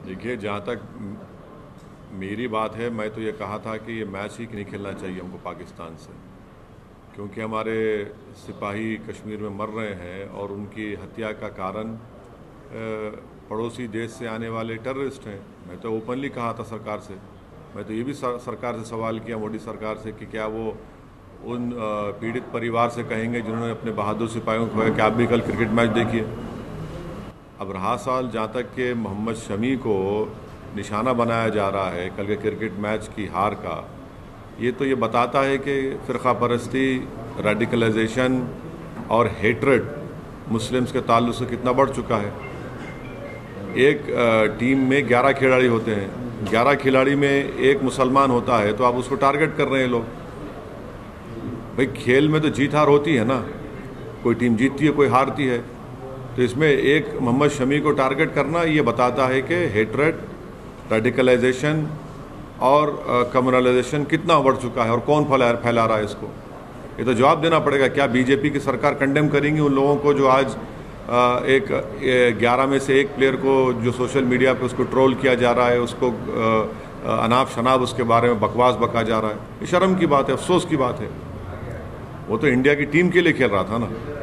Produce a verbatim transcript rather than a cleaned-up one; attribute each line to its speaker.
Speaker 1: देखिए, जहाँ तक मेरी बात है, मैं तो ये कहा था कि ये मैच ही नहीं खेलना चाहिए हमको पाकिस्तान से, क्योंकि हमारे सिपाही कश्मीर में मर रहे हैं और उनकी हत्या का कारण पड़ोसी देश से आने वाले टेररिस्ट हैं। मैं तो ओपनली कहा था सरकार से, मैं तो ये भी सरकार से सवाल किया, मोदी सरकार से, कि क्या वो उन पीड़ित परिवार से कहेंगे जिन्होंने अपने बहादुर सिपाहियों को कि आप भी कल क्रिकेट मैच देखिए। अब रहा सवाल जहाँ तक कि मोहम्मद शमी को निशाना बनाया जा रहा है कल के क्रिकेट मैच की हार का, ये तो ये बताता है कि फ़िरक़ा परस्ती, रेडिकलाइजेशन और हेट्रेड मुस्लिम्स के ताल्लुक़ से कितना बढ़ चुका है। एक टीम में ग्यारह खिलाड़ी होते हैं, ग्यारह खिलाड़ी में एक मुसलमान होता है, तो आप उसको टारगेट कर रहे हैं लोग। भाई, खेल में तो जीत हार होती है ना, कोई टीम जीतती है, कोई हारती है। तो इसमें एक मोहम्मद शमी को टारगेट करना ये बताता है कि हेट्रेड, रेडिकलाइजेशन और कम्युनलाइजेशन कितना बढ़ चुका है और कौन फैला फैला रहा है इसको। ये तो जवाब देना पड़ेगा। क्या बीजेपी की सरकार कंडेम करेंगी उन लोगों को जो आज आ, एक ग्यारह में से एक प्लेयर को जो सोशल मीडिया पे उसको ट्रोल किया जा रहा है, उसको आ, अनाप शनाप उसके बारे में बकवास बका जा रहा है। ये शर्म की बात है, अफसोस की बात है। वो तो इंडिया की टीम के लिए खेल रहा था ना।